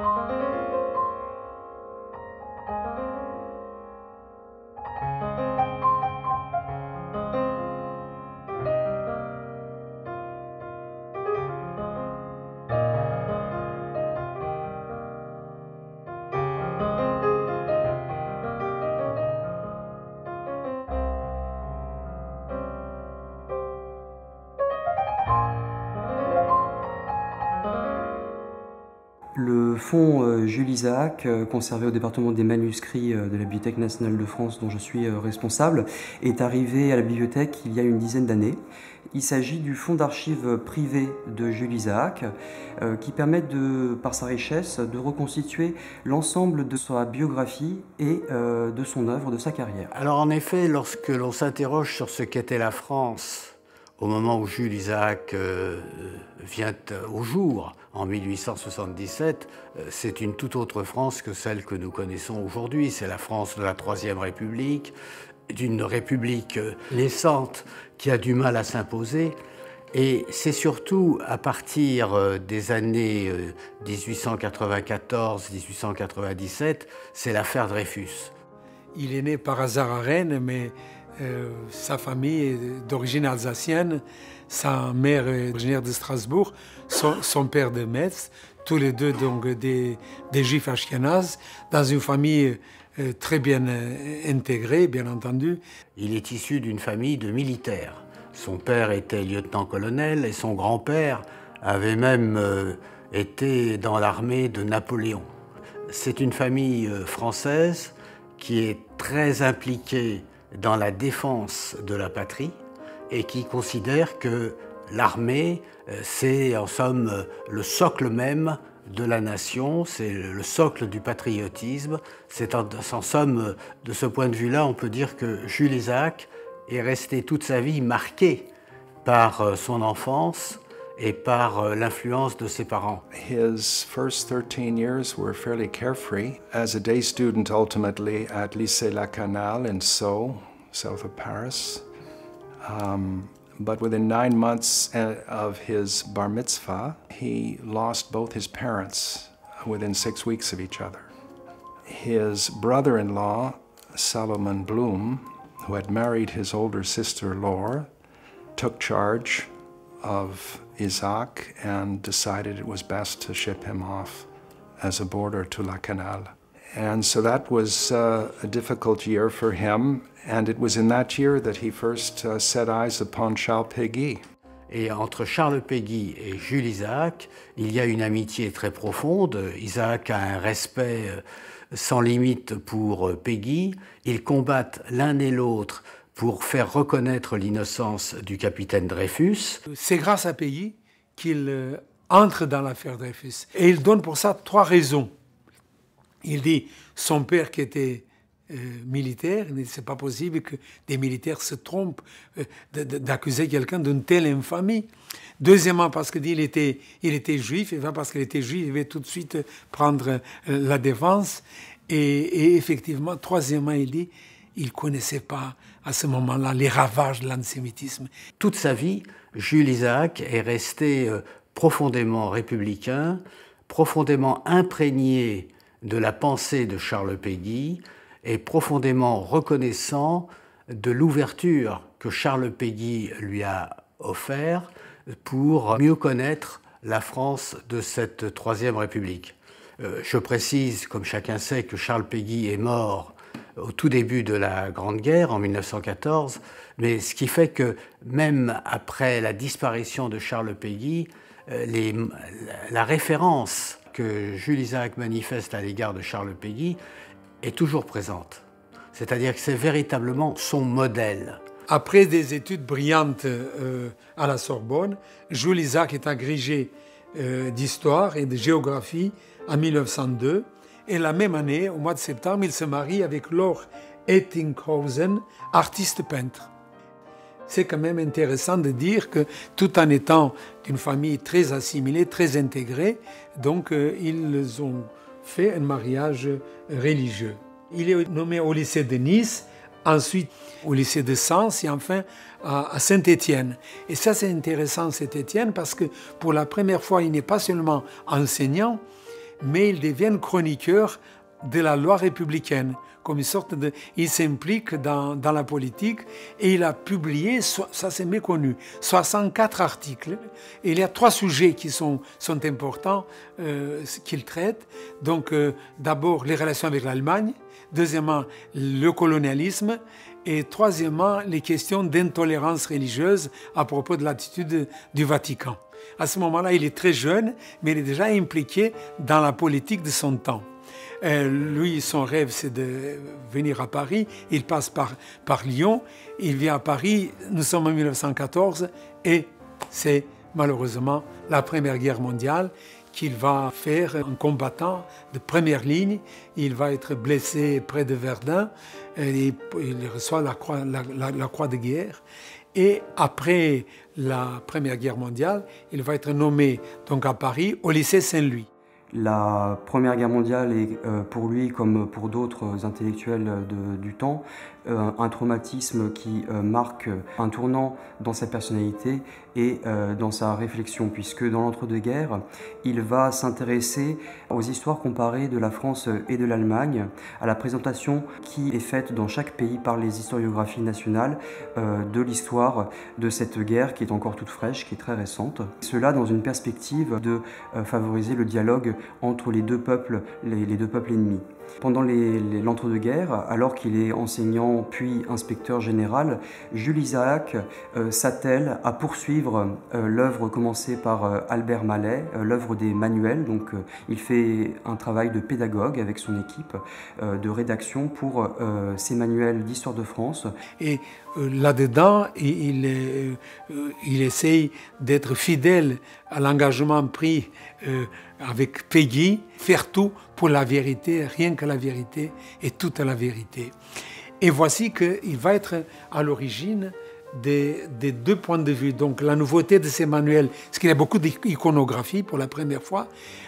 Le fonds Jules Isaac, conservé au département des manuscrits de la Bibliothèque nationale de France, dont je suis responsable, est arrivé à la bibliothèque il y a une dizaine d'années. Il s'agit du fonds d'archives privé de Jules Isaac, qui permet, par sa richesse, de reconstituer l'ensemble de sa biographie et de son œuvre, de sa carrière. Alors en effet, lorsque l'on s'interroge sur ce qu'était la France au moment où Jules Isaac vient au jour, en 1877, c'est une toute autre France que celle que nous connaissons aujourd'hui. C'est la France de la Troisième République, d'une république naissante qui a du mal à s'imposer. Et c'est surtout à partir des années 1894-1897, c'est l'affaire Dreyfus. Il est né par hasard à Rennes, mais sa famille est d'origine alsacienne, sa mère est originaire de Strasbourg, son père de Metz, tous les deux donc des juifs ashkénazes, dans une famille très bien intégrée, bien entendu. Il est issu d'une famille de militaires. Son père était lieutenant-colonel et son grand-père avait même été dans l'armée de Napoléon. C'est une famille française qui est très impliquée dans la défense de la patrie et qui considère que l'armée, c'est en somme le socle même de la nation, c'est le socle du patriotisme. C'est en somme, de ce point de vue-là, on peut dire que Jules Isaac est resté toute sa vie marqué par son enfance et par l'influence de ses parents. His first 13 years were fairly carefree. As a day student ultimately at Lycée La Canale in Sceaux, south of Paris. But within 9 months of his bar mitzvah, he lost both his parents within 6 weeks of each other. His brother-in-law, Salomon Bloom, who had married his older sister Laure, took charge of Isaac and decided it was best to ship him off as a boarder to La Canale. And so that was a difficult year for him, and it was in that year that he first set eyes upon Charles Péguy. Et entre Charles Péguy et Jules Isaac, il y a une amitié très profonde. Isaac a un respect sans limite pour Péguy. Ils combattent l'un et l'autre pour faire reconnaître l'innocence du capitaine Dreyfus. C'est grâce à Péguy qu'il entre dans l'affaire Dreyfus. Et il donne pour ça 3 raisons. Il dit son père qui était militaire, il dit c'est pas possible que des militaires se trompent d'accuser quelqu'un d'une telle infamie. Deuxièmement, parce qu'il était juif, et parce qu'il était juif, il va tout de suite prendre la défense. Et effectivement, troisièmement, il dit il ne connaissait pas à ce moment-là les ravages de l'antisémitisme. Toute sa vie, Jules Isaac est resté profondément républicain, profondément imprégné de la pensée de Charles Péguy et profondément reconnaissant de l'ouverture que Charles Péguy lui a offert pour mieux connaître la France de cette Troisième République. Je précise, comme chacun sait, que Charles Péguy est mort au tout début de la Grande Guerre, en 1914, mais ce qui fait que même après la disparition de Charles Péguy, la référence que Jules Isaac manifeste à l'égard de Charles Péguy est toujours présente. C'est-à-dire que c'est véritablement son modèle. Après des études brillantes à la Sorbonne, Jules Isaac est agrégé d'histoire et de géographie en 1902. Et la même année, au mois de septembre, il se marie avec Laure Ettinghausen, artiste peintre. C'est quand même intéressant de dire que tout en étant d'une famille très assimilée, très intégrée, donc ils ont fait un mariage religieux. Il est nommé au lycée de Nice, ensuite au lycée de Sens et enfin à Saint-Étienne. Et ça c'est intéressant Saint-Étienne parce que pour la première fois il n'est pas seulement enseignant, mais il devient chroniqueur de la loi républicaine. Comme une sorte de, il s'implique dans la politique et il a publié, ça c'est méconnu, 64 articles. Et il y a 3 sujets qui sont importants qu'il traite. Donc d'abord les relations avec l'Allemagne, deuxièmement le colonialisme et troisièmement les questions d'intolérance religieuse à propos de l'attitude du Vatican. À ce moment-là, il est très jeune, mais il est déjà impliqué dans la politique de son temps. Lui, son rêve, c'est de venir à Paris. Il passe par Lyon. Il vient à Paris. Nous sommes en 1914 et c'est malheureusement la Première Guerre mondiale qu'il va faire en combattant de première ligne. Il va être blessé près de Verdun. Et il reçoit la croix de guerre. Et après la Première Guerre mondiale, il va être nommé donc à Paris au lycée Saint-Louis. La Première Guerre mondiale est pour lui, comme pour d'autres intellectuels du temps, un traumatisme qui marque un tournant dans sa personnalité et dans sa réflexion, puisque dans l'entre-deux-guerres, il va s'intéresser aux histoires comparées de la France et de l'Allemagne, à la présentation qui est faite dans chaque pays par les historiographies nationales de l'histoire de cette guerre qui est encore toute fraîche, qui est très récente. Cela dans une perspective de favoriser le dialogue entre les deux peuples ennemis. Pendant l'entre-deux-guerres, alors qu'il est enseignant puis inspecteur général, Jules Isaac s'attelle à poursuivre l'œuvre commencée par Albert Mallet, l'œuvre des manuels. Donc, il fait un travail de pédagogue avec son équipe de rédaction pour ces manuels d'histoire de France. Et là-dedans, il essaye d'être fidèle à l'engagement pris avec Péguy, faire tout pour la vérité, rien que la vérité et toute la vérité. Et voici qu'il va être à l'origine des 2 points de vue. Donc la nouveauté de ces manuels, parce qu'il y a beaucoup d'iconographie pour la première fois,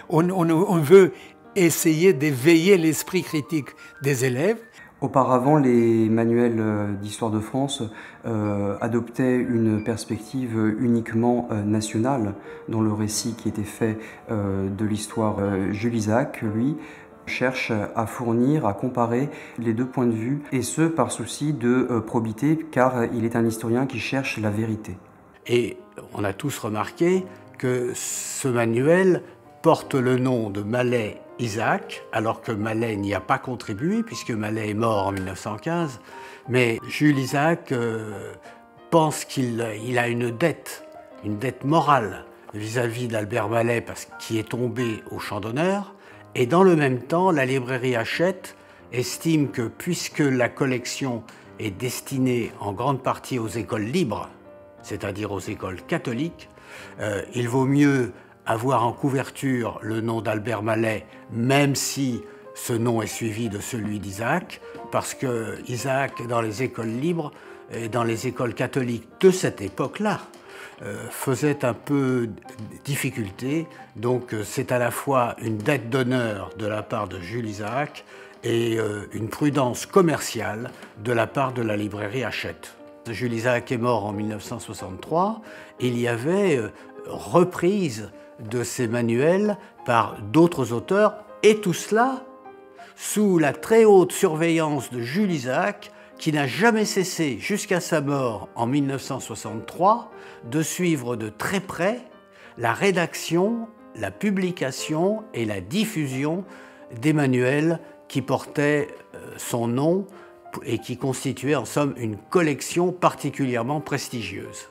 on veut essayer d'éveiller l'esprit critique des élèves. Auparavant, les manuels d'histoire de France adoptaient une perspective uniquement nationale dans le récit qui était fait de l'histoire. Jules Isaac, lui, cherche à fournir, à comparer les 2 points de vue, et ce par souci de probité, car il est un historien qui cherche la vérité. Et on a tous remarqué que ce manuel porte le nom de Mallet Isaac, alors que Mallet n'y a pas contribué, puisque Mallet est mort en 1915. Mais Jules Isaac pense qu'il a une dette morale vis-à-vis d'Albert Mallet, qui est tombé au champ d'honneur. Et dans le même temps, la librairie Hachette estime que, puisque la collection est destinée en grande partie aux écoles libres, c'est-à-dire aux écoles catholiques, il vaut mieux avoir en couverture le nom d'Albert Mallet, même si ce nom est suivi de celui d'Isaac, parce que Isaac, dans les écoles libres et dans les écoles catholiques de cette époque-là, faisait un peu difficulté. Donc c'est à la fois une dette d'honneur de la part de Jules Isaac et une prudence commerciale de la part de la librairie Hachette. Jules Isaac est mort en 1963. Il y avait reprise de ces manuels par d'autres auteurs, et tout cela sous la très haute surveillance de Jules Isaac, qui n'a jamais cessé, jusqu'à sa mort en 1963, de suivre de très près la rédaction, la publication et la diffusion des manuels qui portaient son nom et qui constituaient en somme une collection particulièrement prestigieuse.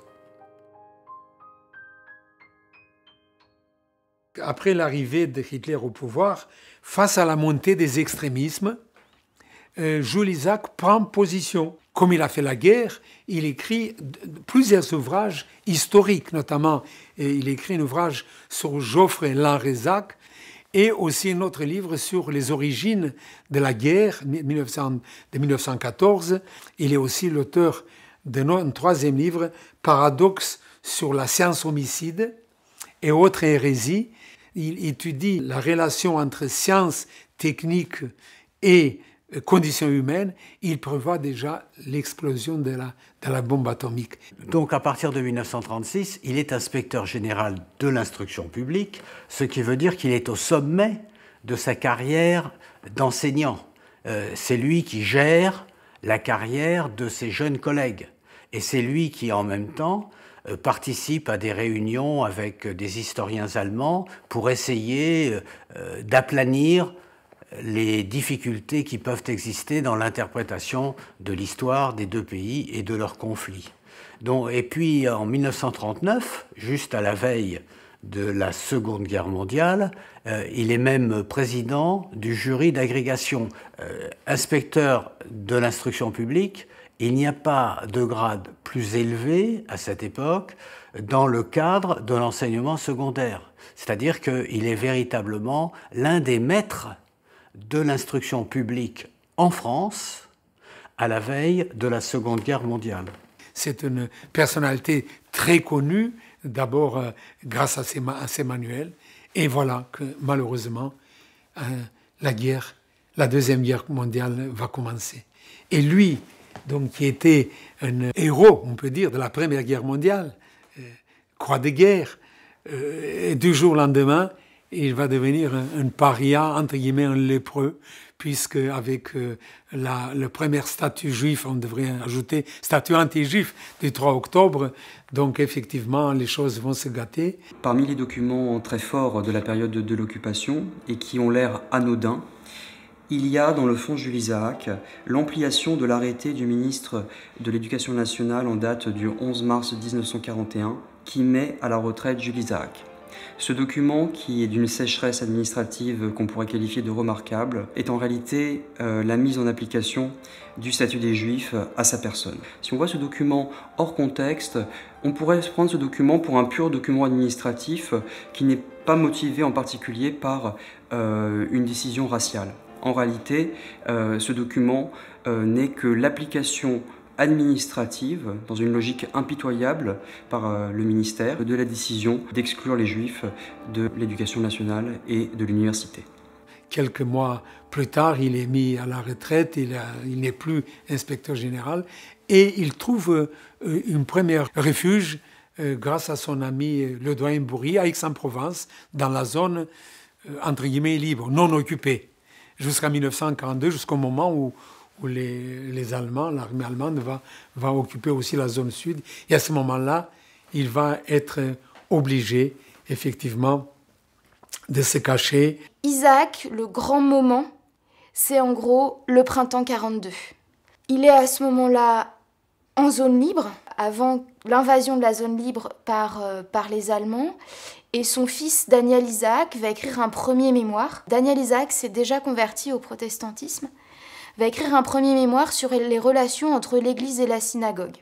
Après l'arrivée de Hitler au pouvoir, face à la montée des extrémismes, Jules Isaac prend position. Comme il a fait la guerre, il écrit plusieurs ouvrages historiques, notamment il écrit un ouvrage sur Joffre Lanrezac et aussi un autre livre sur les origines de la guerre de 1914. Il est aussi l'auteur d'un 3e livre, Paradoxe sur la science homicide et autres hérésies. Il étudie la relation entre science, technique et conditions humaines. Il prévoit déjà l'explosion de la bombe atomique. Donc à partir de 1936, il est inspecteur général de l'instruction publique, ce qui veut dire qu'il est au sommet de sa carrière d'enseignant. C'est lui qui gère la carrière de ses jeunes collègues. Et c'est lui qui, en même temps, participe à des réunions avec des historiens allemands pour essayer d'aplanir les difficultés qui peuvent exister dans l'interprétation de l'histoire des deux pays et de leurs conflits. Et puis en 1939, juste à la veille de la Seconde Guerre mondiale, il est même président du jury d'agrégation. Inspecteur de l'instruction publique, il n'y a pas de grade plus élevé à cette époque dans le cadre de l'enseignement secondaire. C'est-à-dire qu'il est véritablement l'un des maîtres de l'instruction publique en France à la veille de la Seconde Guerre mondiale. C'est une personnalité très connue, d'abord grâce à ses manuels, et voilà que malheureusement la Deuxième Guerre mondiale va commencer. Et lui, donc, qui était un héros, on peut dire, de la Première Guerre mondiale, croix de guerre, et du jour au lendemain, il va devenir un paria, entre guillemets, un lépreux, puisque avec le premier statut juif, on devrait ajouter statut anti-juif du 3 octobre, donc effectivement, les choses vont se gâter. Parmi les documents très forts de la période de l'occupation, et qui ont l'air anodins, il y a dans le fonds Jules Isaac l'ampliation de l'arrêté du ministre de l'Éducation nationale en date du 11 mars 1941 qui met à la retraite Jules Isaac. Ce document, qui est d'une sécheresse administrative qu'on pourrait qualifier de remarquable, est en réalité la mise en application du statut des Juifs à sa personne. Si on voit ce document hors contexte, on pourrait prendre ce document pour un pur document administratif qui n'est pas motivé en particulier par une décision raciale. En réalité, ce document n'est que l'application administrative, dans une logique impitoyable par le ministère, de la décision d'exclure les Juifs de l'éducation nationale et de l'université. Quelques mois plus tard, il est mis à la retraite, il n'est plus inspecteur général, et il trouve un premier refuge grâce à son ami le doyen Bourri à Aix-en-Provence, dans la zone, entre guillemets, libre, non occupée, jusqu'à 1942, jusqu'au moment où les Allemands, l'armée allemande va occuper aussi la zone sud. Et à ce moment-là, il va être obligé, effectivement, de se cacher. Isaac, le grand moment, c'est en gros le printemps 42. Il est à ce moment-là en zone libre, avant l'invasion de la zone libre par les Allemands. Et son fils, Daniel Isaac, va écrire un premier mémoire. Daniel Isaac s'est déjà converti au protestantisme, va écrire un premier mémoire sur les relations entre l'Église et la synagogue.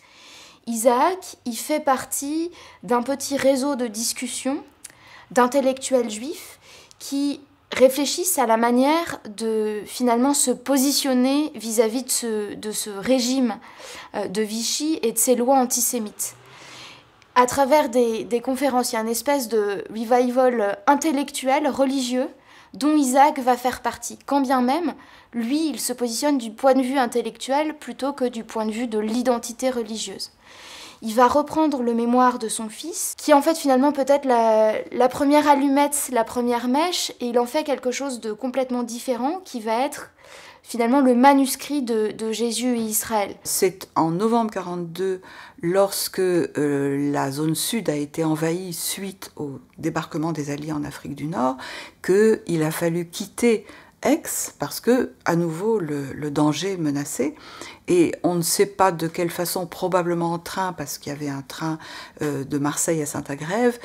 Isaac, il fait partie d'un petit réseau de discussions d'intellectuels juifs qui réfléchissent à la manière de finalement se positionner vis-à-vis de ce régime de Vichy et de ses lois antisémites. À travers des conférences, il y a une espèce de revival intellectuel, religieux, dont Isaac va faire partie. Quand bien même, lui, il se positionne du point de vue intellectuel plutôt que du point de vue de l'identité religieuse. Il va reprendre le mémoire de son fils, qui est en fait finalement peut-être la première allumette, la première mèche, et il en fait quelque chose de complètement différent, qui va être finalement le manuscrit de Jésus et Israël. C'est en novembre 1942, lorsque la zone sud a été envahie suite au débarquement des Alliés en Afrique du Nord, qu'il a fallu quitter Aix, parce que, à nouveau, le danger menaçait. Et on ne sait pas de quelle façon, probablement en train, parce qu'il y avait un train de Marseille à Saint-Agrève.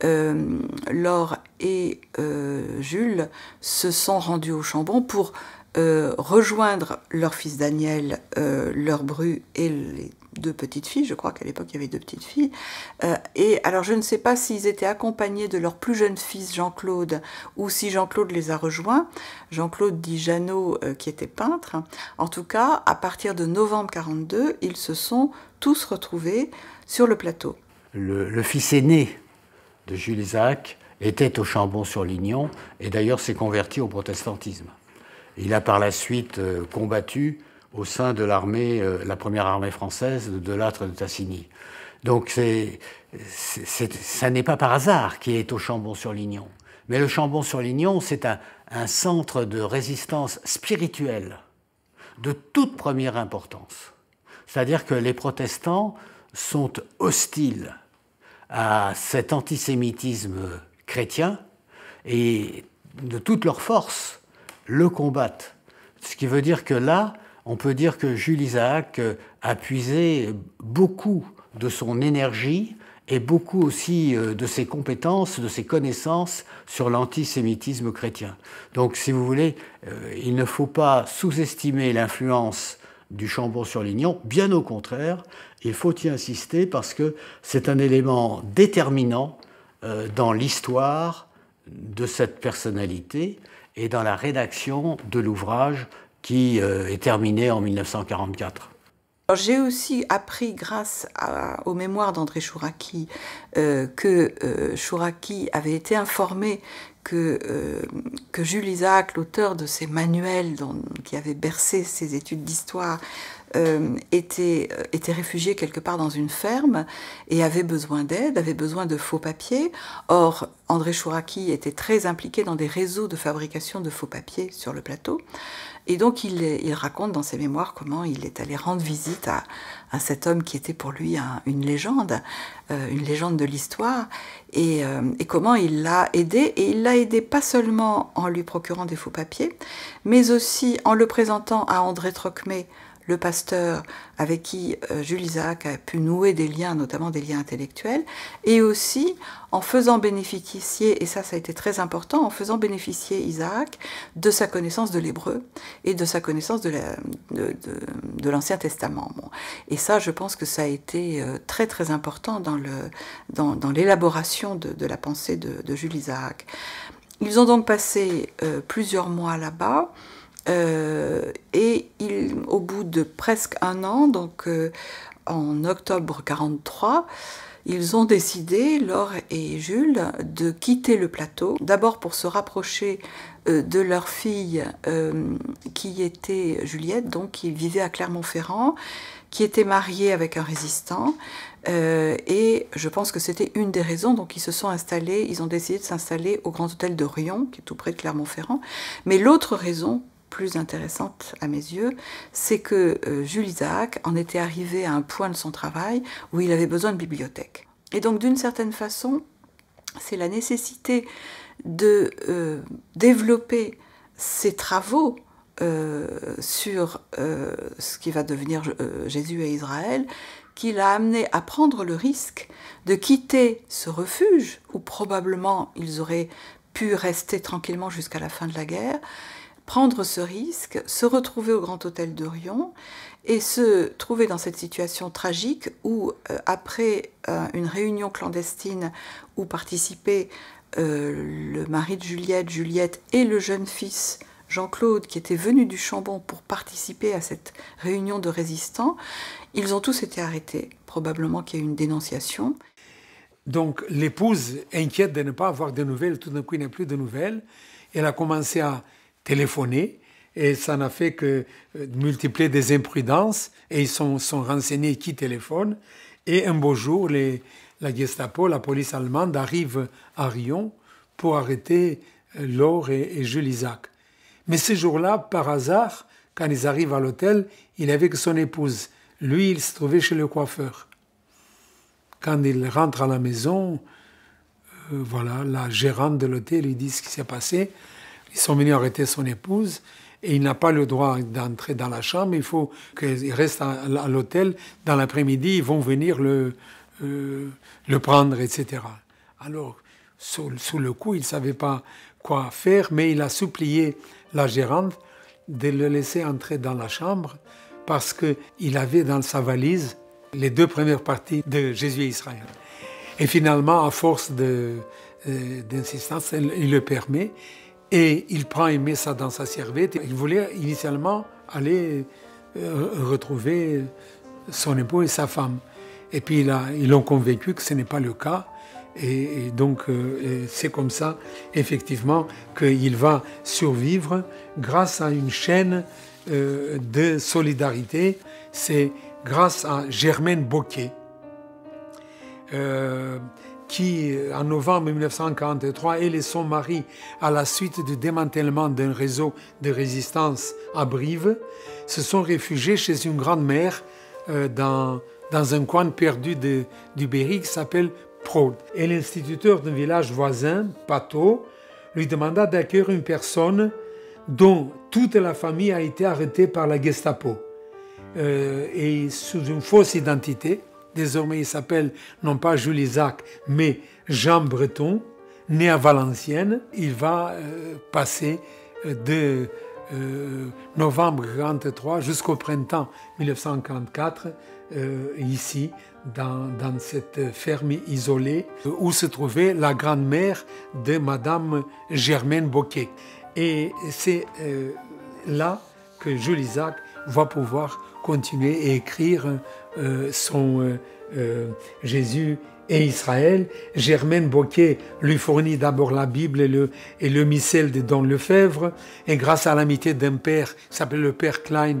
Laure et Jules se sont rendus au Chambon pour rejoindre leur fils Daniel, leur bru et les deux petites filles. Je crois qu'à l'époque il y avait deux petites filles. Et alors je ne sais pas s'ils étaient accompagnés de leur plus jeune fils Jean-Claude ou si Jean-Claude les a rejoints. Jean-Claude dit Jeannot qui était peintre. En tout cas, à partir de novembre 1942, ils se sont tous retrouvés sur le plateau. Le fils aîné de Jules Isaac était au Chambon-sur-Lignon et d'ailleurs s'est converti au protestantisme. Il a par la suite combattu au sein de l'armée, la première armée française de Lattre de Tassigny. Donc ça n'est pas par hasard qu'il est au Chambon-sur-Lignon. Mais le Chambon-sur-Lignon, c'est un centre de résistance spirituelle de toute première importance. C'est-à-dire que les protestants sont hostiles à cet antisémitisme chrétien et de toute leur force le combattent. Ce qui veut dire que là, on peut dire que Jules Isaac a puisé beaucoup de son énergie et beaucoup aussi de ses compétences, de ses connaissances sur l'antisémitisme chrétien. Donc, si vous voulez, il ne faut pas sous-estimer l'influence du Chambon-sur-Lignon, bien au contraire, il faut y insister parce que c'est un élément déterminant dans l'histoire de cette personnalité et dans la rédaction de l'ouvrage qui est terminé en 1944. J'ai aussi appris, grâce aux mémoires d'André Chouraqui, que Chouraqui avait été informé que Jules Isaac, l'auteur de ces manuels qui avait bercé ses études d'histoire, était réfugié quelque part dans une ferme et avait besoin d'aide, avait besoin de faux papiers. Or, André Chouraqui était très impliqué dans des réseaux de fabrication de faux papiers sur le plateau. Et donc, il raconte dans ses mémoires comment il est allé rendre visite à cet homme qui était pour lui une légende de l'histoire, et comment il l'a aidé. Et il l'a aidé pas seulement en lui procurant des faux papiers, mais aussi en le présentant à André Trocmé, le pasteur avec qui Jules Isaac a pu nouer des liens, notamment des liens intellectuels, et aussi en faisant bénéficier, et ça a été très important, en faisant bénéficier Isaac de sa connaissance de l'hébreu et de sa connaissance de l'Ancien Testament. Bon. Et ça, je pense que ça a été très très important dans l'élaboration de la pensée de Jules Isaac. Ils ont donc passé plusieurs mois là-bas. Et au bout de presque un an, donc en octobre 1943, ils ont décidé, Laure et Jules, de quitter le plateau, d'abord pour se rapprocher de leur fille qui était Juliette, donc qui vivait à Clermont-Ferrand, qui était mariée avec un résistant, et je pense que c'était une des raisons. Donc ils ont décidé de s'installer au Grand Hôtel de Riom, qui est tout près de Clermont-Ferrand. Mais l'autre raison, plus intéressante à mes yeux, c'est que Jules Isaac en était arrivé à un point de son travail où il avait besoin de bibliothèque. Et donc, d'une certaine façon, c'est la nécessité de développer ses travaux sur ce qui va devenir Jésus et Israël, qui l'a amené à prendre le risque de quitter ce refuge où probablement ils auraient pu rester tranquillement jusqu'à la fin de la guerre, prendre ce risque, se retrouver au Grand Hôtel de Riom et se trouver dans cette situation tragique où, après une réunion clandestine où participaient le mari de Juliette et le jeune fils Jean-Claude, qui était venu du Chambon pour participer à cette réunion de résistants, ils ont tous été arrêtés. Probablement qu'il y a eu une dénonciation. Donc l'épouse, inquiète de ne pas avoir de nouvelles, tout d'un coup il n'y a plus de nouvelles, elle a commencé à téléphoner, et ça n'a fait que multiplier des imprudences, et ils sont renseignés qui téléphone, et un beau jour, la Gestapo, la police allemande, arrive à Riom pour arrêter Laure et Jules Isaac. Mais ce jour-là, par hasard, quand ils arrivent à l'hôtel, il est avec son épouse. Lui, il se trouvait chez le coiffeur. Quand il rentre à la maison, voilà, la gérante de l'hôtel lui dit ce qui s'est passé. Ils sont venus arrêter son épouse et il n'a pas le droit d'entrer dans la chambre. Il faut qu'il reste à l'hôtel. Dans l'après-midi, ils vont venir le prendre, etc. Alors, sous le coup, il ne savait pas quoi faire, mais il a supplié la gérante de le laisser entrer dans la chambre parce qu'il avait dans sa valise les 2 premières parties de Jésus et Israël. Et finalement, à force d'insistance, il le permet. Et il prend et met ça dans sa serviette. Il voulait initialement aller retrouver son époux et sa femme. Et puis ils l'ont convaincu que ce n'est pas le cas. Et donc c'est comme ça, effectivement, qu'il va survivre grâce à une chaîne de solidarité. C'est grâce à Germaine Boquet, qui, en novembre 1943, elle et son mari, à la suite du démantèlement d'un réseau de résistance à Brive, se sont réfugiés chez une grand-mère dans un coin perdu du Berry qui s'appelle Prod. Et l'instituteur d'un village voisin, Pato, lui demanda d'accueillir une personne dont toute la famille a été arrêtée par la Gestapo. Et sous une fausse identité. Désormais, il s'appelle non pas Jules Isaac, mais Jean Breton, né à Valenciennes. Il va passer de novembre 1943 jusqu'au printemps 1944, ici, dans cette ferme isolée, où se trouvait la grand-mère de Madame Germaine Boquet. Et c'est là que Jules Isaac va pouvoir continuer à écrire son Jésus et Israël. Germaine Boquet lui fournit d'abord la Bible et le missel de Don Lefebvre, et grâce à l'amitié d'un père qui s'appelle le père Klein,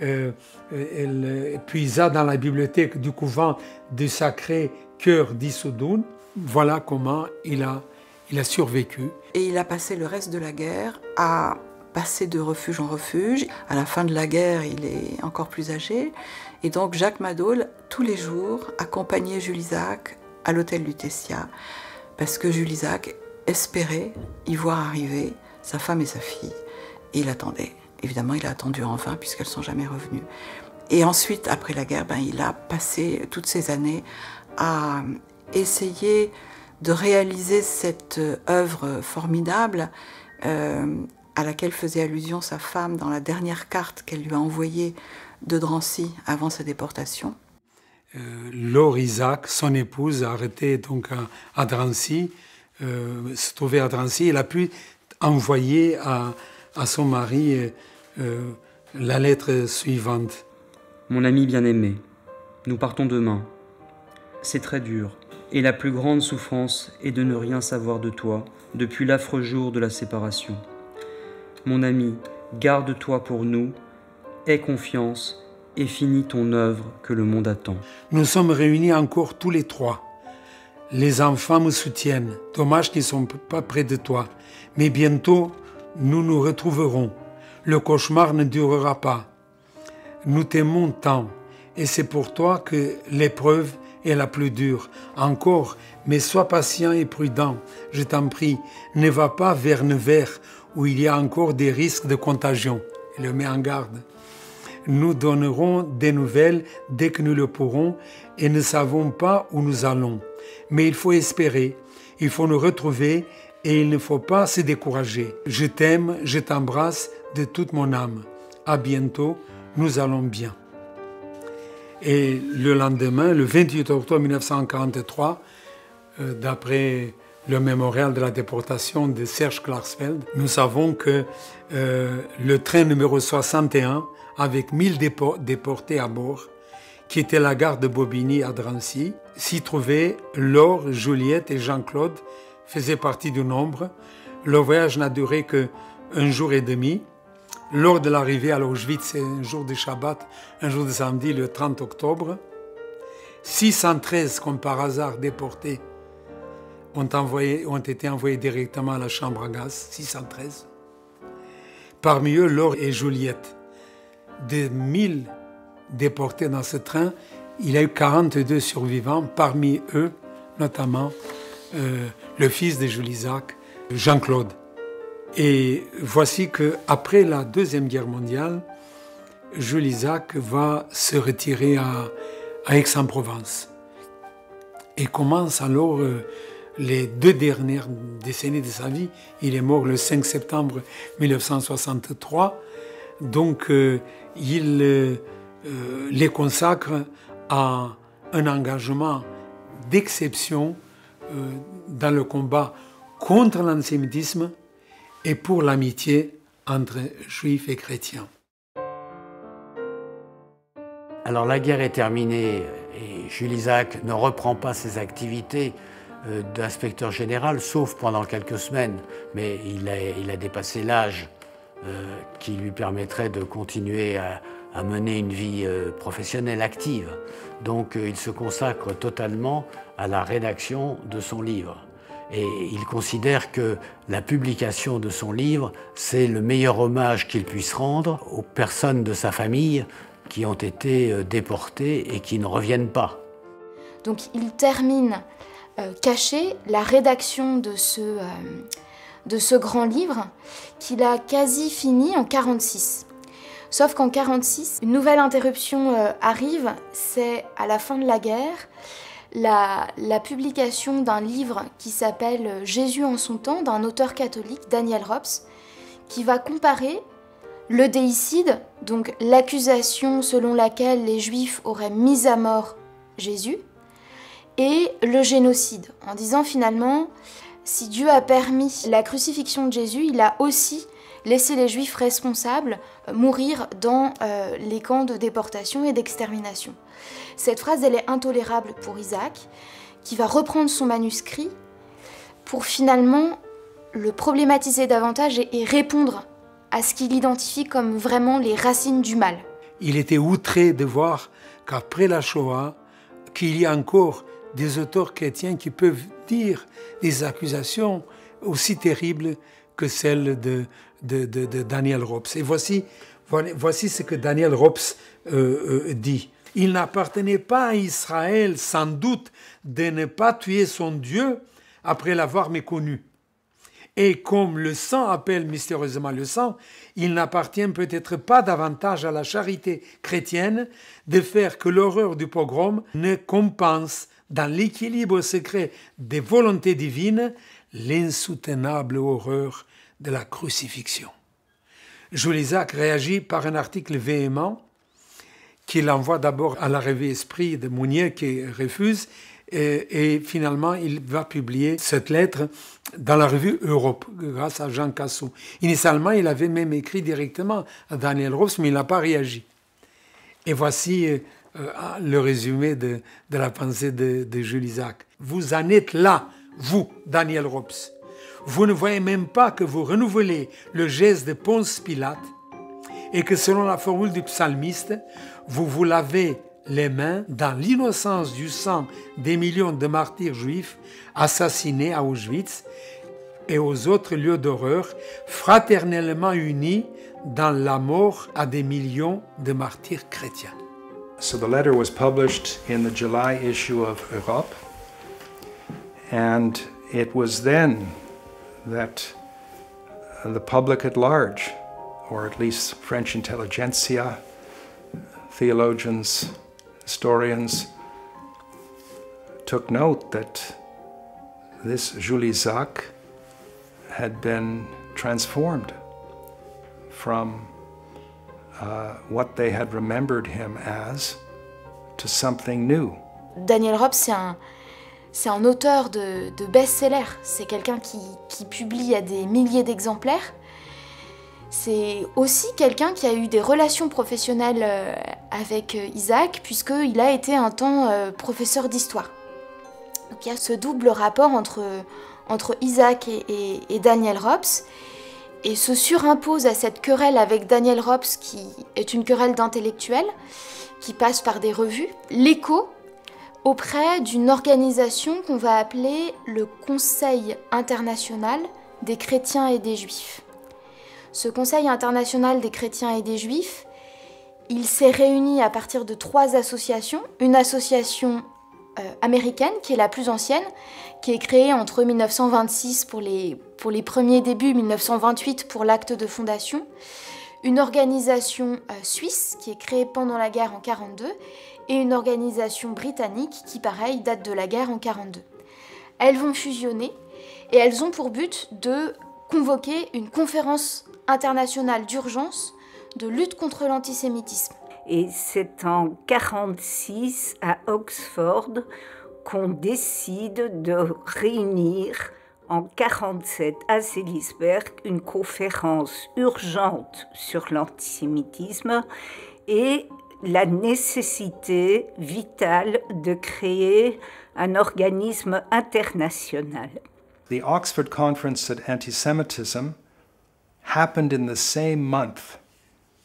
elle puisa dans la bibliothèque du couvent du Sacré Cœur d'Issoudun. Voilà comment il a survécu. Et il a passé le reste de la guerre à passer de refuge en refuge. À la fin de la guerre, il est encore plus âgé. Et donc Jacques Madol, tous les jours, accompagnait Jules Isaac à l'hôtel Lutetia, parce que Jules Isaac espérait y voir arriver sa femme et sa fille. Et il attendait. Évidemment, il a attendu en vain, puisqu'elles ne sont jamais revenues. Et ensuite, après la guerre, il a passé toutes ces années à essayer de réaliser cette œuvre formidable à laquelle faisait allusion sa femme dans la dernière carte qu'elle lui a envoyée de Drancy avant sa déportation. Laure Isaac, son épouse, arrêtée donc à Drancy, se trouvait à Drancy. Elle a pu envoyer à son mari la lettre suivante. Mon ami bien-aimé, nous partons demain. C'est très dur, et la plus grande souffrance est de ne rien savoir de toi depuis l'affreux jour de la séparation. Mon ami, garde-toi pour nous, aie confiance et finis ton œuvre que le monde attend. Nous sommes réunis encore tous les trois. Les enfants me soutiennent. Dommage qu'ils ne sont pas près de toi. Mais bientôt, nous nous retrouverons. Le cauchemar ne durera pas. Nous t'aimons tant, et c'est pour toi que l'épreuve est la plus dure. Encore, mais sois patient et prudent, je t'en prie. Ne va pas vers Nevers, où il y a encore des risques de contagion. Il le met en garde. Nous donnerons des nouvelles dès que nous le pourrons, et ne savons pas où nous allons. Mais il faut espérer, il faut nous retrouver, et il ne faut pas se décourager. Je t'aime, je t'embrasse de toute mon âme. À bientôt, nous allons bien. Et le lendemain, le 28 octobre 1943, d'après le mémorial de la déportation de Serge Klarsfeld, nous savons que le train numéro 61, avec 1000 déportés à bord, qui était la gare de Bobigny à Drancy, s'y trouvaient Laure, Juliette et Jean-Claude, faisaient partie du nombre. Le voyage n'a duré qu'1 jour et demi. Lors de l'arrivée à l'Auschwitz, c'est un jour de Shabbat, un jour de samedi, le 30 octobre, 613, comme par hasard, déportés ont été envoyés directement à la chambre à gaz, 613. Parmi eux, Laure et Juliette. De 1000 déportés dans ce train, il y a eu 42 survivants, parmi eux, notamment, le fils de Jules Isaac, Jean-Claude. Et voici qu'après la Deuxième Guerre mondiale, Jules Isaac va se retirer à Aix-en-Provence. Et commence alors les 2 dernières décennies de sa vie. Il est mort le 5 septembre 1963. Donc il les consacre à un engagement d'exception dans le combat contre l'antisémitisme et pour l'amitié entre juifs et chrétiens. Alors la guerre est terminée et Jules Isaac ne reprend pas ses activités d'inspecteur général, sauf pendant quelques semaines, mais il a dépassé l'âge qui lui permettrait de continuer à mener une vie professionnelle active. Donc il se consacre totalement à la rédaction de son livre. Et il considère que la publication de son livre, c'est le meilleur hommage qu'il puisse rendre aux personnes de sa famille qui ont été déportées et qui ne reviennent pas. Donc il termine caché la rédaction de ce grand livre qu'il a quasi fini en 1946. Sauf qu'en 1946, une nouvelle interruption arrive, c'est à la fin de la guerre, la publication d'un livre qui s'appelle « Jésus en son temps » d'un auteur catholique, Daniel Rops, qui va comparer le déicide, donc l'accusation selon laquelle les Juifs auraient mis à mort Jésus, et le génocide, en disant finalement, si Dieu a permis la crucifixion de Jésus, il a aussi laissé les Juifs responsables mourir dans les camps de déportation et d'extermination. Cette phrase, elle est intolérable pour Isaac, qui va reprendre son manuscrit pour finalement le problématiser davantage et répondre à ce qu'il identifie comme vraiment les racines du mal. Il était outré de voir qu'après la Shoah, qu'il y a encore des auteurs chrétiens qui peuvent dire des accusations aussi terribles que celles de Daniel Rops. Et voici ce que Daniel Rops dit. Il n'appartenait pas à Israël, sans doute, de ne pas tuer son Dieu après l'avoir méconnu. Et comme le sang appelle mystérieusement le sang, il n'appartient peut-être pas davantage à la charité chrétienne de faire que l'horreur du pogrom ne compense dans l'équilibre secret des volontés divines l'insoutenable horreur de la crucifixion. Jules Isaac réagit par un article véhément qu'il envoie d'abord à la revue Esprit de Mounier qui refuse et finalement il va publier cette lettre dans la revue Europe grâce à Jean Cassou. Initialement, il avait même écrit directement à Daniel Rops, mais il n'a pas réagi. Et voici le résumé de la pensée de Jules Isaac. Vous en êtes là, vous, Daniel Rops. Vous ne voyez même pas que vous renouvelez le geste de Ponce Pilate et que selon la formule du psalmiste, vous vous lavez les mains dans l'innocence du sang des millions de martyrs juifs assassinés à Auschwitz et aux autres lieux d'horreur, fraternellement unis dans la mort à des millions de martyrs chrétiens. So the letter was published in the July issue of Europe, and it was then that the public at large, or at least French intelligentsia, theologians, historians, took note that this Jules Isaac had been transformed from what they had remembered him as to something new. Daniel Rops, c'est un auteur de best-seller. C'est quelqu'un qui publie à des milliers d'exemplaires. C'est aussi quelqu'un qui a eu des relations professionnelles avec Isaac, puisqu'il a été un temps professeur d'histoire. Donc il y a ce double rapport entre Isaac et Daniel Rops, et se surimpose à cette querelle avec Daniel Rops, qui est une querelle d'intellectuels, qui passe par des revues, l'écho auprès d'une organisation qu'on va appeler le Conseil international des chrétiens et des juifs. Ce Conseil international des chrétiens et des juifs, il s'est réuni à partir de 3 associations. Une association américaine, qui est la plus ancienne, qui est créée entre 1926 pour les premiers débuts, 1928 pour l'acte de fondation. Une organisation suisse, qui est créée pendant la guerre en 1942, et une organisation britannique qui, pareil, date de la guerre en 1942. Elles vont fusionner et elles ont pour but de convoquer une conférence internationale d'urgence de lutte contre l'antisémitisme. Et c'est en 1946 à Oxford qu'on décide de réunir en 1947 à Seelisberg une conférence urgente sur l'antisémitisme et la nécessité vitale de créer un organisme international. The Oxford Conference on Anti-Semitism happened in the same month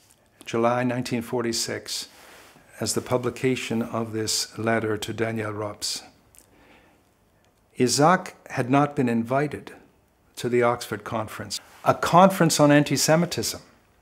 July 1946, as the publication of this letter to Daniel Rops. Isaac had not been invited to the Oxford Conference, a conference on anti-Semitism.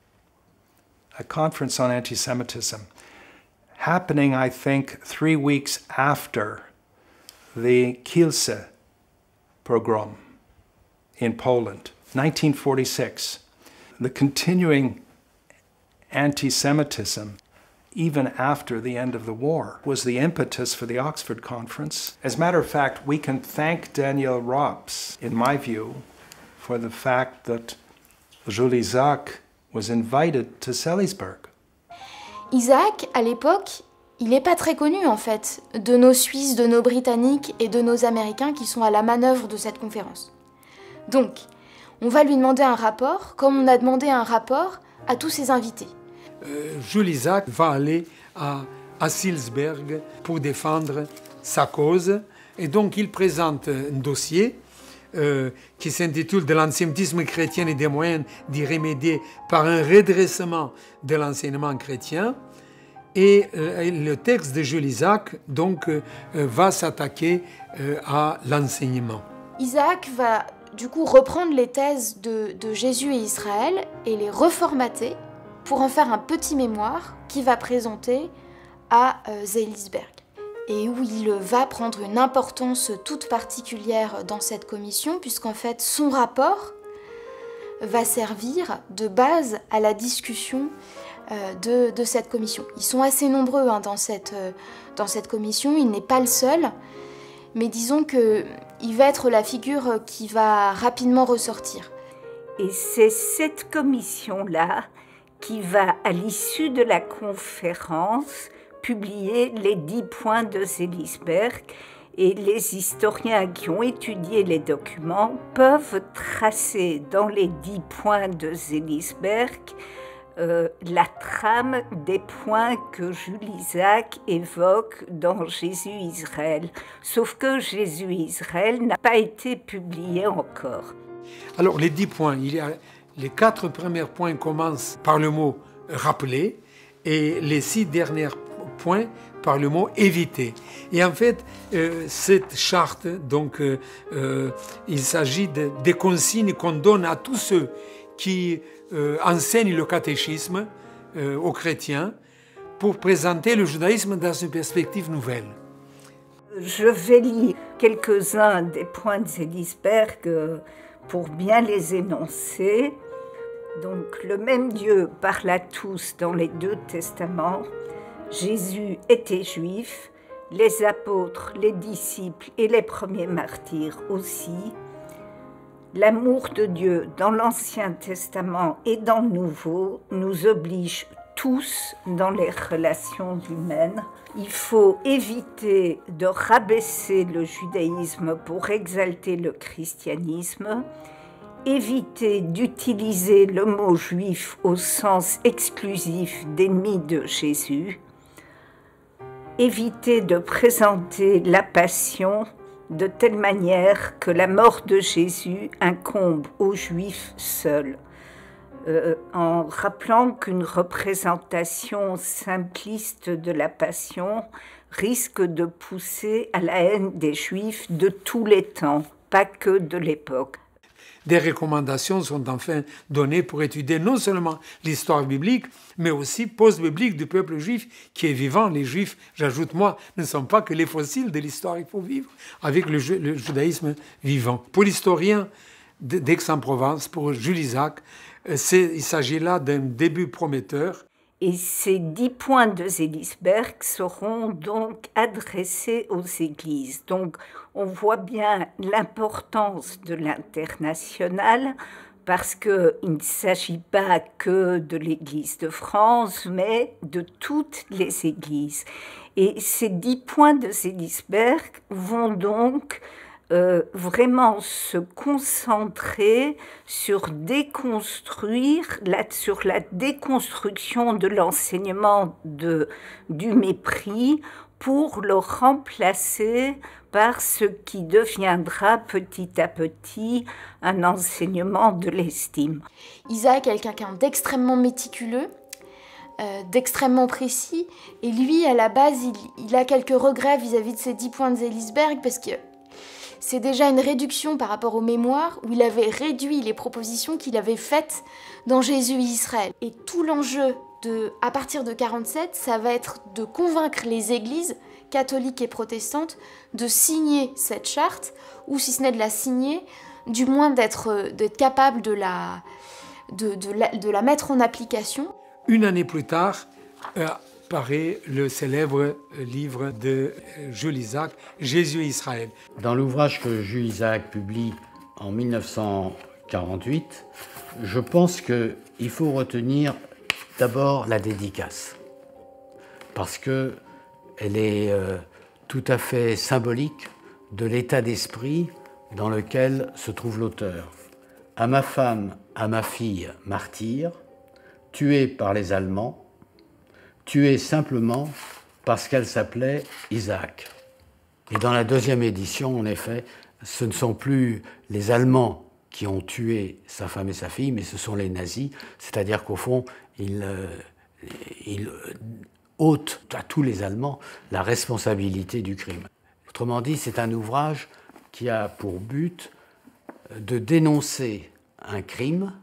A conference on anti-Semitism, happening, I think, 3 weeks after the Kielce pogrom in Poland, 1946. The continuing anti-Semitism, even after the end of the war, was the impetus for the Oxford Conference. As a matter of fact, we can thank Daniel Rops, in my view, for the fact that Jules Isaac was invited to Salisbury. Isaac, à l'époque, il n'est pas très connu en fait, de nos Suisses, de nos Britanniques et de nos Américains qui sont à la manœuvre de cette conférence. Donc, on va lui demander un rapport, comme on a demandé un rapport à tous ses invités. Jules Isaac va aller à Salisbury pour défendre sa cause, et donc il présente un dossier qui s'intitule « De l'antisémitisme chrétien et des moyens d'y remédier par un redressement de l'enseignement chrétien ». Et le texte de Jules Isaac donc, va s'attaquer à l'enseignement. Isaac va du coup reprendre les thèses de Jésus et Israël et les reformater pour en faire un petit mémoire qu'il va présenter à Salisbury. Et où il va prendre une importance toute particulière dans cette commission, puisqu'en fait son rapport va servir de base à la discussion de cette commission. Ils sont assez nombreux dans cette commission, il n'est pas le seul, mais disons qu'il va être la figure qui va rapidement ressortir. Et c'est cette commission-là qui va, à l'issue de la conférence, publier les 10 points de Salisbury, et les historiens qui ont étudié les documents peuvent tracer dans les 10 points de Salisbury la trame des points que Jules Isaac évoque dans Jésus-Israël. Sauf que Jésus-Israël n'a pas été publié encore. Alors les 10 points, les 4 premiers points commencent par le mot « rappeler » et les 6 derniers points par le mot « éviter ». Et en fait, cette charte, donc, il s'agit des consignes qu'on donne à tous ceux qui enseignent le catéchisme aux chrétiens pour présenter le judaïsme dans une perspective nouvelle. Je vais lire quelques-uns des points de Salisbury pour bien les énoncer. Donc, le même Dieu parle à tous dans les 2 testaments. Jésus était juif, les apôtres, les disciples et les premiers martyrs aussi. L'amour de Dieu dans l'Ancien Testament et dans le Nouveau nous oblige tous dans les relations humaines. Il faut éviter de rabaisser le judaïsme pour exalter le christianisme, éviter d'utiliser le mot juif au sens exclusif d'ennemi de Jésus, éviter de présenter la passion de telle manière que la mort de Jésus incombe aux Juifs seuls, en rappelant qu'une représentation simpliste de la passion risque de pousser à la haine des Juifs de tous les temps, pas que de l'époque. Des recommandations sont enfin données pour étudier non seulement l'histoire biblique, mais aussi post-biblique du peuple juif qui est vivant. Les Juifs, j'ajoute moi, ne sont pas que les fossiles de l'histoire, il faut vivre avec le judaïsme vivant. Pour l'historien d'Aix-en-Provence, pour Jules Isaac, il s'agit là d'un début prometteur. Et ces 10 points de Salisbury seront donc adressés aux églises. Donc, on voit bien l'importance de l'international parce qu'il ne s'agit pas que de l'Église de France, mais de toutes les églises. Et ces 10 points de Salisbury vont donc vraiment se concentrer sur sur la déconstruction de l'enseignement du mépris pour le remplacer par ce qui deviendra petit à petit un enseignement de l'estime. Isaac est quelqu'un d'extrêmement méticuleux. d'extrêmement précis. Et lui, à la base, il a quelques regrets vis-à-vis de ces 10 points de Seelisberg, parce que c'est déjà une réduction par rapport aux mémoires, où il avait réduit les propositions qu'il avait faites dans Jésus et Israël. Et tout l'enjeu, à partir de 1947, ça va être de convaincre les églises catholiques et protestantes de signer cette charte, ou si ce n'est de la signer, du moins d'être capable de la mettre en application. Une année plus tard, paraît le célèbre livre de Jules Isaac, Jésus et Israël. Dans l'ouvrage que Jules Isaac publie en 1948, je pense qu'il faut retenir d'abord la dédicace, parce qu'elle est tout à fait symbolique de l'état d'esprit dans lequel se trouve l'auteur. À ma femme, à ma fille, martyre, tuée par les Allemands, tuée simplement parce qu'elle s'appelait Isaac. Et dans la deuxième édition, en effet, ce ne sont plus les Allemands qui ont tué sa femme et sa fille, mais ce sont les nazis, c'est-à-dire qu'au fond, ils ôtent à tous les Allemands la responsabilité du crime. Autrement dit, c'est un ouvrage qui a pour but de dénoncer un crime,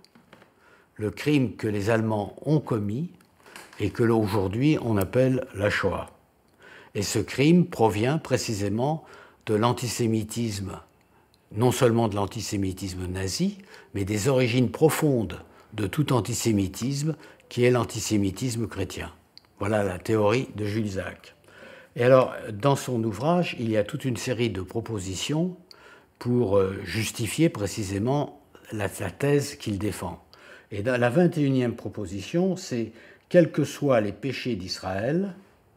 le crime que les Allemands ont commis et que aujourd'hui on appelle la Shoah. Et ce crime provient précisément de l'antisémitisme, non seulement de l'antisémitisme nazi, mais des origines profondes de tout antisémitisme qui est l'antisémitisme chrétien. Voilà la théorie de Jules Isaac. Et alors, dans son ouvrage, il y a toute une série de propositions pour justifier précisément la thèse qu'il défend. Et dans la 21e proposition, c'est « Quels que soient les péchés d'Israël,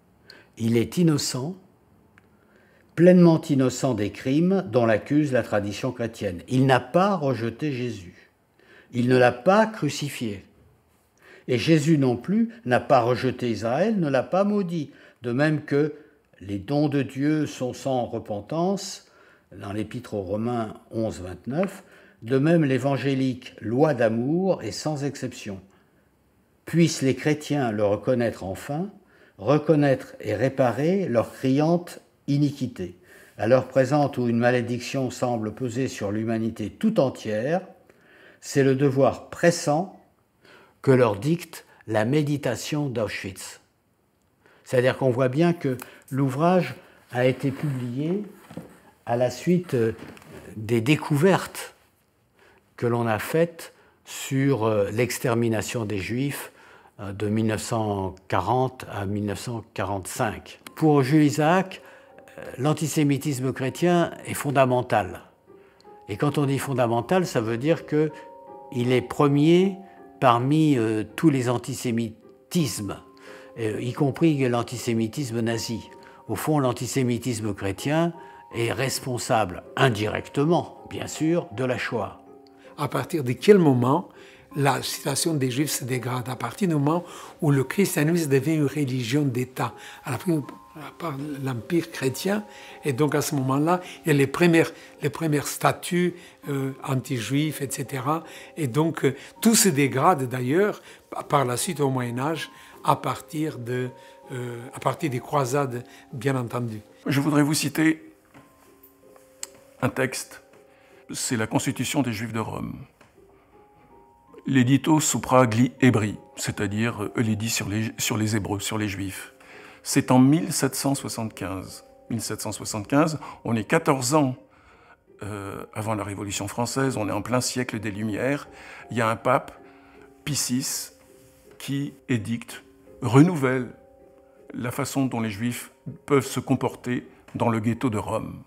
il est innocent, pleinement innocent des crimes dont l'accuse la tradition chrétienne. Il n'a pas rejeté Jésus. Il ne l'a pas crucifié. Et Jésus non plus n'a pas rejeté Israël, ne l'a pas maudit. De même que les dons de Dieu sont sans repentance, dans l'Épître aux Romains 11, 29, de même l'évangélique loi d'amour est sans exception. Puissent les chrétiens le reconnaître enfin, reconnaître et réparer leur criante iniquité. À l'heure présente où une malédiction semble peser sur l'humanité tout entière, c'est le devoir pressant que leur dicte la méditation d'Auschwitz. C'est-à-dire qu'on voit bien que l'ouvrage a été publié à la suite des découvertes que l'on a faites sur l'extermination des Juifs de 1940 à 1945. Pour Jules Isaac, l'antisémitisme chrétien est fondamental. Et quand on dit fondamental, ça veut dire qu'il est premier parmi tous les antisémitismes, y compris l'antisémitisme nazi. Au fond, l'antisémitisme chrétien est responsable indirectement, bien sûr, de la Shoah. À partir de quel moment la situation des Juifs se dégrade? À partir du moment où le christianisme devient une religion d'État, par l'Empire chrétien, et donc à ce moment-là, il y a les premières statues anti-juifs, etc. Et donc tout se dégrade d'ailleurs par la suite au Moyen-Âge à partir des croisades, bien entendu. Je voudrais vous citer un texte, c'est la Constitution des Juifs de Rome. L'édito supra gli Hebri, c'est-à-dire l'édit sur les Hébreux, sur les Juifs. C'est en 1775. 1775, on est 14 ans avant la Révolution française, on est en plein siècle des Lumières. Il y a un pape, Pie VI, qui édicte, renouvelle la façon dont les Juifs peuvent se comporter dans le ghetto de Rome.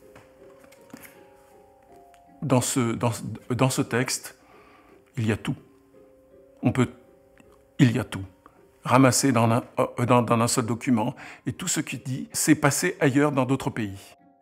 Dans ce texte, il y a tout. Il y a tout, ramassé dans un seul document, et tout ce qu'il dit s'est passé ailleurs dans d'autres pays.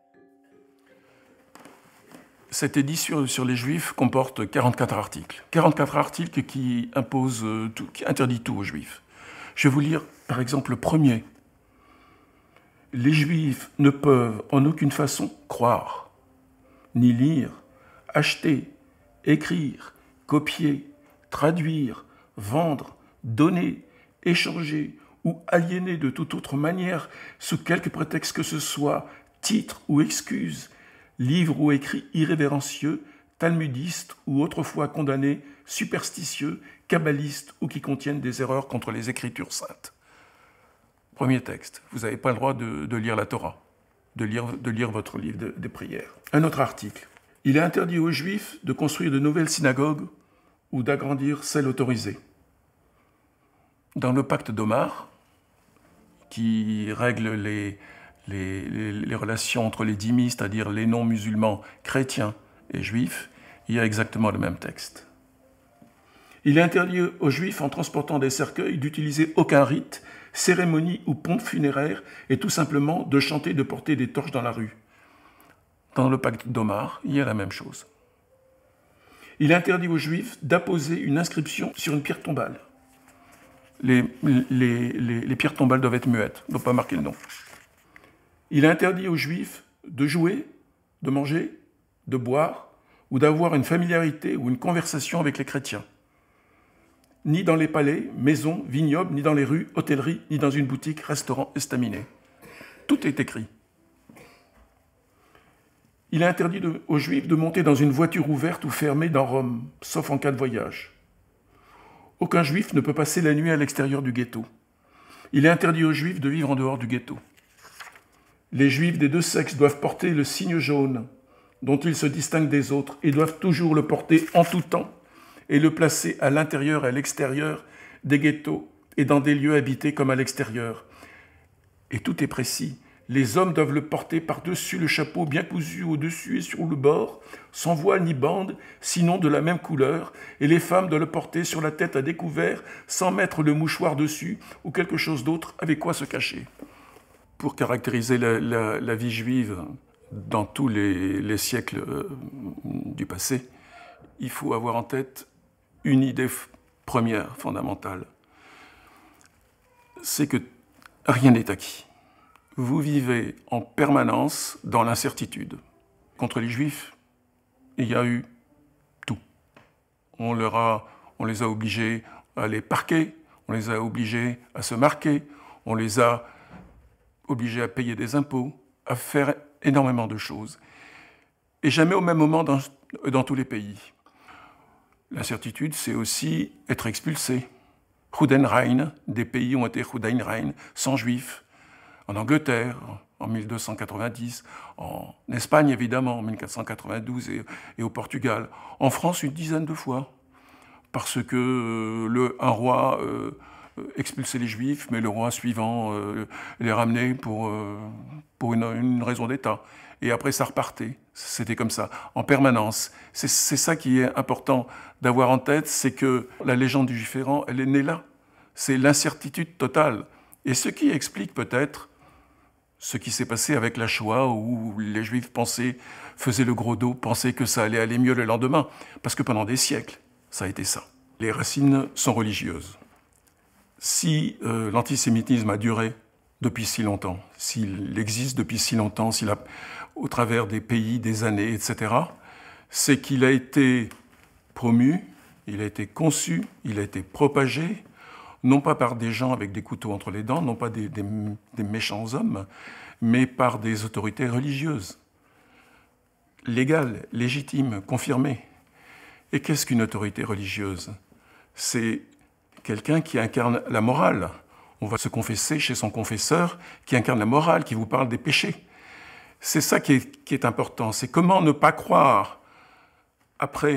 Cet édit sur les Juifs comporte 44 articles. 44 articles qui imposent tout, qui interdit tout aux Juifs. Je vais vous lire, par exemple, le premier. Les Juifs ne peuvent en aucune façon croire, ni lire, acheter, écrire, copier, traduire, vendre, donner, échangés ou aliénés de toute autre manière, sous quelque prétexte que ce soit, titre ou excuse, livre ou écrit irrévérencieux, talmudiste ou autrefois condamné, superstitieux, kabbaliste ou qui contiennent des erreurs contre les Écritures saintes. Premier texte, vous n'avez pas le droit de lire la Torah, de lire votre livre des prières. Un autre article. Il est interdit aux Juifs de construire de nouvelles synagogues ou d'agrandir celles autorisées. Dans le pacte d'Omar, qui règle les relations entre les dhimmis, c'est-à-dire les non-musulmans chrétiens et juifs, il y a exactement le même texte. Il est interdit aux Juifs, en transportant des cercueils, d'utiliser aucun rite, cérémonie ou pompe funéraire, et tout simplement de chanter, de porter des torches dans la rue. Dans le pacte d'Omar, il y a la même chose. Il est interdit aux Juifs d'apposer une inscription sur une pierre tombale. Les pierres tombales doivent être muettes, ne doivent pas marquer le nom. Il est interdit aux Juifs de jouer, de manger, de boire, ou d'avoir une familiarité ou une conversation avec les chrétiens. Ni dans les palais, maisons, vignobles, ni dans les rues, hôtelleries, ni dans une boutique, restaurant, estaminet. Tout est écrit. Il est interdit aux Juifs de monter dans une voiture ouverte ou fermée dans Rome, sauf en cas de voyage. Aucun Juif ne peut passer la nuit à l'extérieur du ghetto. Il est interdit aux Juifs de vivre en dehors du ghetto. Les Juifs des deux sexes doivent porter le signe jaune, dont ils se distinguent des autres, et doivent toujours le porter en tout temps, et le placer à l'intérieur et à l'extérieur des ghettos et dans des lieux habités comme à l'extérieur. Et tout est précis. Les hommes doivent le porter par-dessus le chapeau bien cousu au-dessus et sur le bord, sans voile ni bande, sinon de la même couleur, et les femmes doivent le porter sur la tête à découvert, sans mettre le mouchoir dessus ou quelque chose d'autre avec quoi se cacher. Pour caractériser la vie juive dans tous les siècles du passé, il faut avoir en tête une idée première, fondamentale. C'est que rien n'est acquis. Vous vivez en permanence dans l'incertitude. Contre les Juifs, il y a eu tout. On les a obligés à les parquer, on les a obligés à se marquer, on les a obligés à payer des impôts, à faire énormément de choses. Et jamais au même moment dans tous les pays. L'incertitude, c'est aussi être expulsé. Judenrein, des pays ont été Judenrein, sans Juifs. En Angleterre, en 1290, en Espagne, évidemment, en 1492, et au Portugal. En France, une dizaine de fois. Parce que un roi expulsait les Juifs, mais le roi suivant les ramenait pour une raison d'État. Et après, ça repartait. C'était comme ça, en permanence. C'est ça qui est important d'avoir en tête, c'est que la légende du Juif errant, elle est née là. C'est l'incertitude totale. Et ce qui explique peut-être ce qui s'est passé avec la Shoah, où les Juifs faisaient le gros dos, pensaient que ça allait aller mieux le lendemain. Parce que pendant des siècles, ça a été ça. Les racines sont religieuses. Si l'antisémitisme a duré depuis si longtemps, s'il existe depuis si longtemps, au travers des pays, des années, etc., c'est qu'il a été promu, il a été conçu, il a été propagé, non pas par des gens avec des couteaux entre les dents, non pas des méchants hommes, mais par des autorités religieuses, légales, légitimes, confirmées. Et qu'est-ce qu'une autorité religieuse? C'est quelqu'un qui incarne la morale. On va se confesser chez son confesseur, qui incarne la morale, qui vous parle des péchés. C'est ça qui est important, c'est comment ne pas croire après,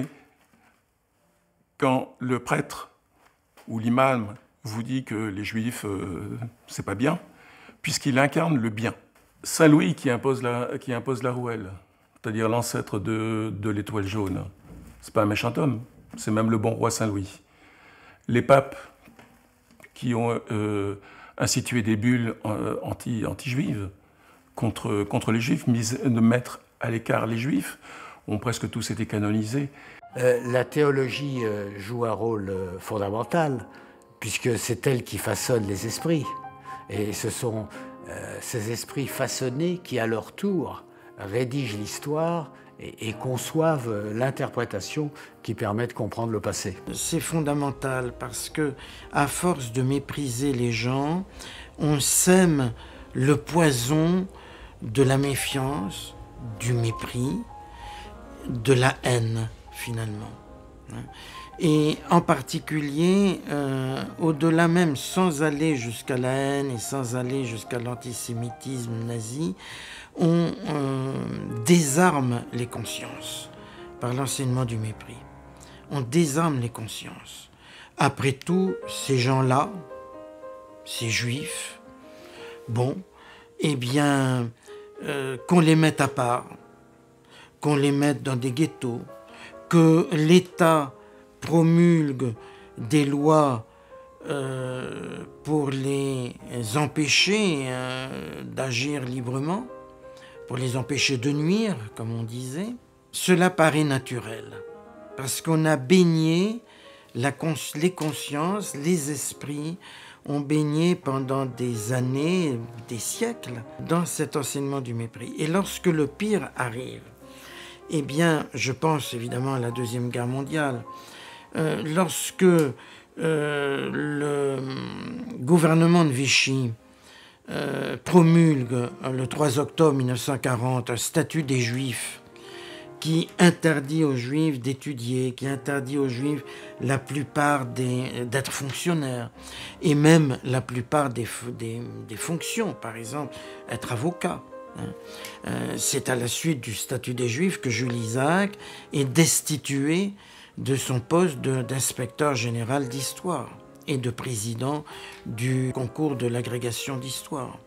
quand le prêtre ou l'imam vous dit que les Juifs, c'est pas bien, puisqu'il incarne le bien. Saint Louis qui impose la rouelle, c'est-à-dire l'ancêtre de l'étoile jaune, c'est pas un méchant homme, c'est même le bon roi Saint Louis. Les papes qui ont institué des bulles anti-juives contre les Juifs, de mettre à l'écart les Juifs, ont presque tous été canonisés. La théologie joue un rôle fondamental, puisque c'est elle qui façonne les esprits. Et ce sont ces esprits façonnés qui, à leur tour, rédigent l'histoire et conçoivent l'interprétation qui permet de comprendre le passé. C'est fondamental parce que, à force de mépriser les gens, on sème le poison de la méfiance, du mépris, de la haine, finalement. Et en particulier, au-delà même, sans aller jusqu'à la haine et sans aller jusqu'à l'antisémitisme nazi, on désarme les consciences par l'enseignement du mépris. On désarme les consciences. Après tout, ces gens-là, ces juifs, bon, eh bien, qu'on les mette à part, qu'on les mette dans des ghettos, que l'État promulgue des lois pour les empêcher d'agir librement, pour les empêcher de nuire, comme on disait, cela paraît naturel, parce qu'on a baigné les consciences, les esprits ont baigné pendant des années, des siècles, dans cet enseignement du mépris. Et lorsque le pire arrive, eh bien, je pense évidemment à la Deuxième Guerre mondiale, lorsque le gouvernement de Vichy promulgue le 3 octobre 1940 un statut des Juifs qui interdit aux Juifs d'étudier, qui interdit aux Juifs la plupart d'être fonctionnaires, et même la plupart des fonctions, par exemple, être avocat. C'est à la suite du statut des Juifs que Jules Isaac est destitué de son poste d'inspecteur général d'histoire et de président du concours de l'agrégation d'histoire.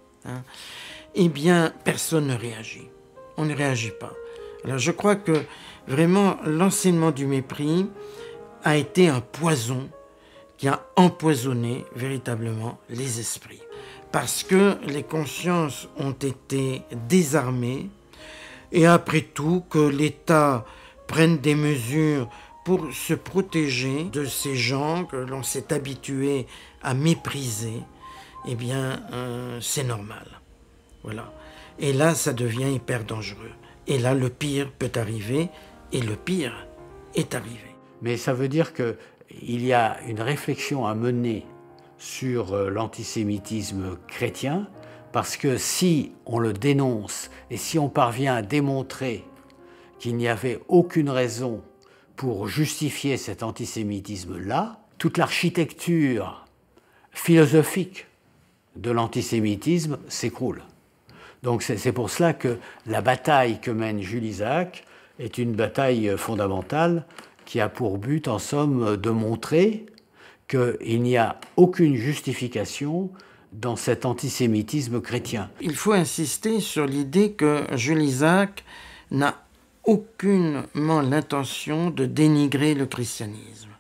Eh bien, personne ne réagit. On ne réagit pas. Alors je crois que vraiment l'enseignement du mépris a été un poison qui a empoisonné véritablement les esprits. Parce que les consciences ont été désarmées et après tout que l'État prenne des mesures pour se protéger de ces gens que l'on s'est habitué à mépriser, eh bien c'est normal. Voilà. Et là ça devient hyper dangereux. Et là, le pire peut arriver, et le pire est arrivé. Mais ça veut dire qu'il y a une réflexion à mener sur l'antisémitisme chrétien, parce que si on le dénonce, et si on parvient à démontrer qu'il n'y avait aucune raison pour justifier cet antisémitisme-là, toute l'architecture philosophique de l'antisémitisme s'écroule. Donc c'est pour cela que la bataille que mène Jules Isaac est une bataille fondamentale qui a pour but, en somme, de montrer qu'il n'y a aucune justification dans cet antisémitisme chrétien. Il faut insister sur l'idée que Jules Isaac n'a aucunement l'intention de dénigrer le christianisme.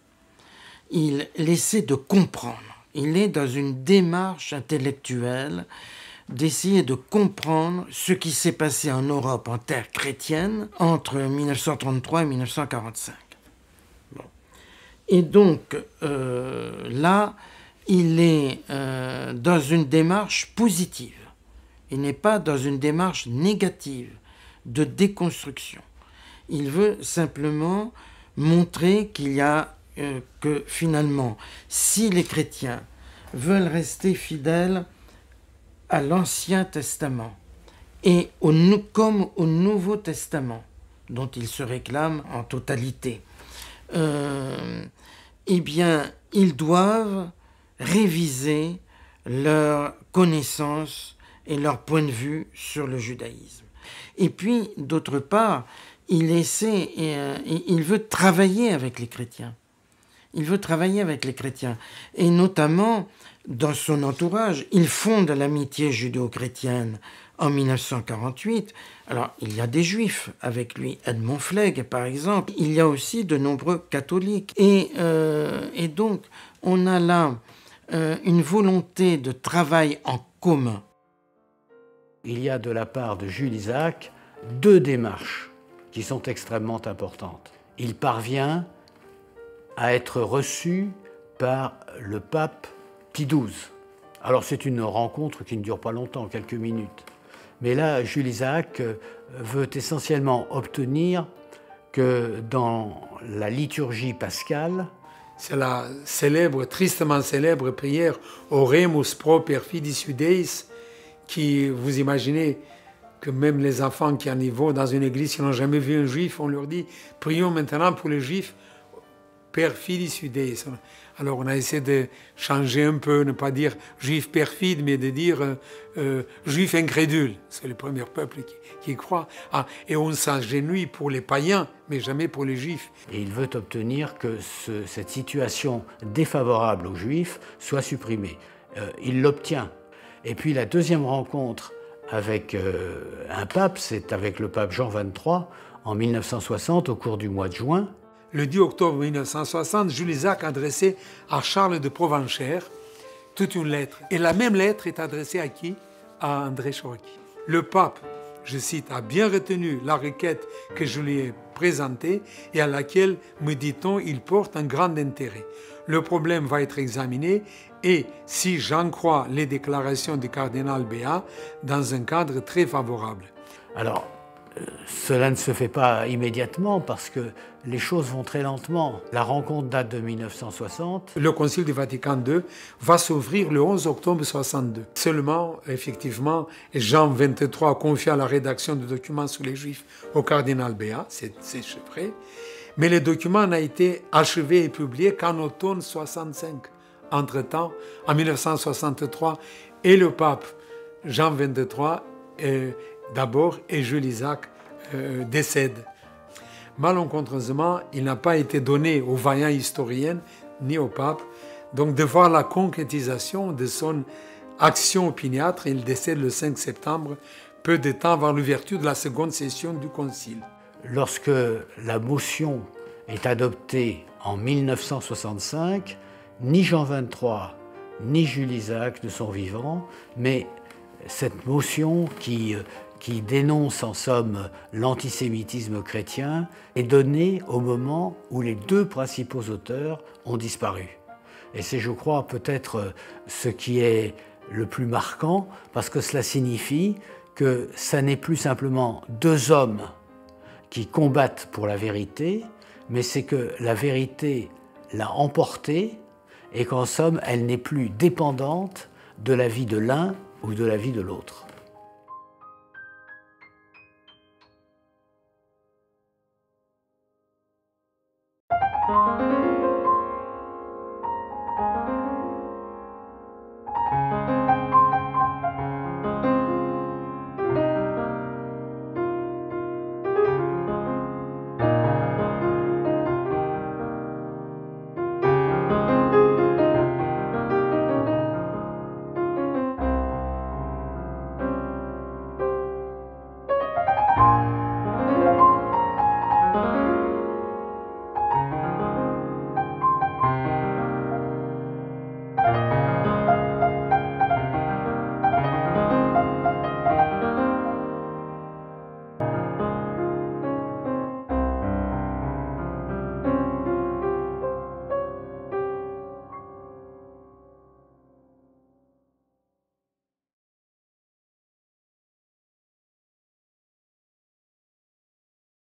Il essaie de comprendre. Il est dans une démarche intellectuelle d'essayer de comprendre ce qui s'est passé en Europe, en terre chrétienne, entre 1933 et 1945. Bon. Et donc, là, il est dans une démarche positive. Il n'est pas dans une démarche négative de déconstruction. Il veut simplement montrer qu'il y a que finalement, si les chrétiens veulent rester fidèles à l'Ancien Testament et comme au Nouveau Testament, dont ils se réclament en totalité, eh bien, ils doivent réviser leur connaissance et leur point de vue sur le judaïsme. Et puis, d'autre part, il veut travailler avec les chrétiens. Il veut travailler avec les chrétiens. Et notamment, dans son entourage, il fonde l'amitié judéo-chrétienne en 1948. Alors, il y a des juifs avec lui, Edmond Flegg par exemple. Il y a aussi de nombreux catholiques. Et donc, on a là une volonté de travail en commun. Il y a de la part de Jules Isaac deux démarches qui sont extrêmement importantes. Il parvient à être reçu par le pape Pie XII. Alors c'est une rencontre qui ne dure pas longtemps, quelques minutes. Mais là, Jules Isaac veut essentiellement obtenir que dans la liturgie pascale, c'est la célèbre, tristement célèbre prière Oremus pro perfidis Judaeis, qui, vous imaginez que même les enfants qui en y vont dans une église qui n'ont jamais vu un juif, on leur dit « Prions maintenant pour les juifs, perfidis Judaeis ». Alors on a essayé de changer un peu, ne pas dire juif perfide, mais de dire juif incrédule. C'est le premier peuple qui croit. Ah, et on s'agenouille pour les païens, mais jamais pour les juifs. Et il veut obtenir que cette situation défavorable aux juifs soit supprimée. Il l'obtient. Et puis la deuxième rencontre avec un pape, c'est avec le pape Jean XXIII en 1960 au cours du mois de juin. Le 10 octobre 1960, Jules Isaac adressait à Charles de Provenchère toute une lettre. Et la même lettre est adressée à qui? À André Choroqui. Le pape, je cite, a bien retenu la requête que je lui ai présentée et à laquelle, me dit-on, il porte un grand intérêt. Le problème va être examiné et, si j'en crois les déclarations du cardinal Béat, dans un cadre très favorable. Alors, cela ne se fait pas immédiatement parce que les choses vont très lentement. La rencontre date de 1960. Le Concile du Vatican II va s'ouvrir le 11 octobre 1962. Seulement, effectivement, Jean XXIII confia la rédaction du document sur les Juifs au cardinal Béat, c'est vrai, mais le document n'a été achevé et publié qu'en automne 1965. Entre-temps, en 1963, et le pape Jean XXIII d'abord, et Jules Isaac décède. Malencontreusement, il n'a pas été donné aux vaillants historiens ni au pape, donc de voir la concrétisation de son action opiniâtre. Il décède le 5 septembre, peu de temps avant l'ouverture de la seconde session du Concile. Lorsque la motion est adoptée en 1965, ni Jean XXIII ni Jules Isaac ne sont vivants, mais cette motion qui dénonce en somme l'antisémitisme chrétien, est donnée au moment où les deux principaux auteurs ont disparu. Et c'est, je crois, peut-être ce qui est le plus marquant, parce que cela signifie que ça n'est plus simplement deux hommes qui combattent pour la vérité, mais c'est que la vérité l'a emportée et qu'en somme, elle n'est plus dépendante de la vie de l'un ou de la vie de l'autre.